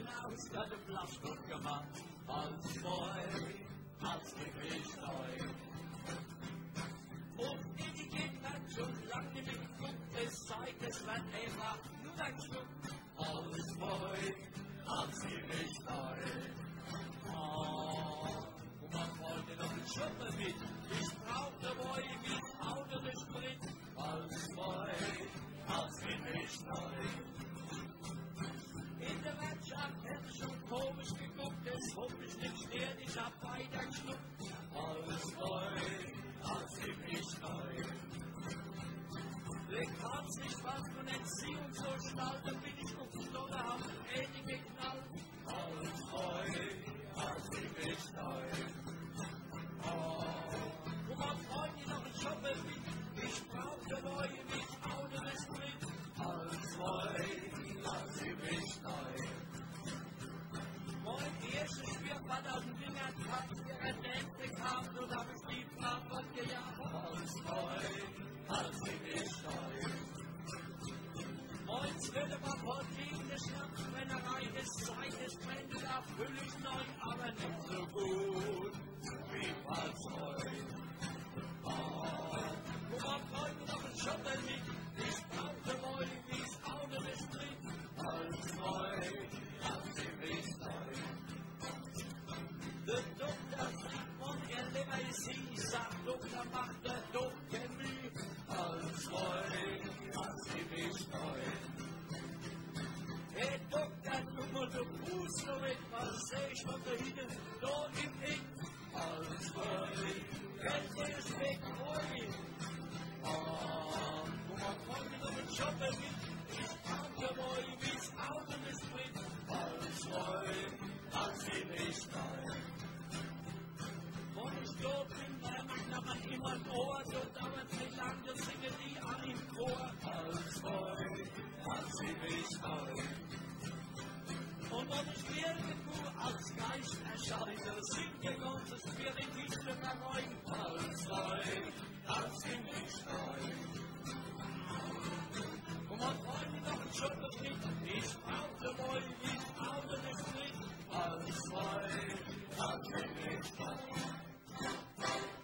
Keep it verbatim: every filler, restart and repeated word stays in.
aus deinem Blasstuhl gemacht, als neu, als wirklich neu. Und in die Kindheit schon lange nicht geguckt, es zeigt, es wird einfach nur ein Stück, als neu, als wirklich neu. Oh, und man wollte noch ein Schuppen mit, ich brauchte neu wie Auto des Sprit, als neu, als wirklich neu. In der Wirtschaft hätte schon komisch geguckt, es hob ich nicht stehen, ich hab weiter geschluckt. Alles neu, als wirklich neu. Ich hab's nicht was von Entziehung so schnell, dann bin ich auf die Stolle, hab Ähnlich geknallt. Alles neu, als wirklich neu. Oh, und man freut mich noch ein Shoppen mit, ich brauchte neue mit Auto des Sprit. Alles neu, als wirklich neu. Mein erstes Schwierbad aus dem Finger kam, der Dente kam und hab ich die Frage gejagt. Alles neu, als wirklich neu. Mein Zwille war voll gegen die Schnapsbrennerei des Zeites, brennt da völlig neu, aber nicht so gut wie als neu. Oh, und man freut mich noch ein Schoppen mit, ich brauchte neu, wie's Auto des Sprit. Alles neu, als wirklich neu. Der Doktor fliegt und er nimmer sie, sagt Doktor, macht der Doktor Mühe. Alles neu, als wirklich neu. Hey Doktor, du musst den Fuß noch etwas, seh ich von da hinten, da im Eck. Alles neu, Geld ist weg, neu. Ah, und man konnte noch einen Job mit, ich brauchte neu, wie's Auto des Sprit. Alles neu, als wirklich neu. Und ich glaub, in der Macht hat immer ein Ohr, so dauert nicht lang, das singen die an im Chor. Alles neu, als wirklich neu. Und wenn ich irgendwo als Geist erscheine, singe ganzes Spiritische Verreuen. Alles neu, als wirklich neu. Und man freut mich noch ein Schuppen mit, ich brauchte neu, wie Auto des Sprit. Alles neu, als wirklich neu.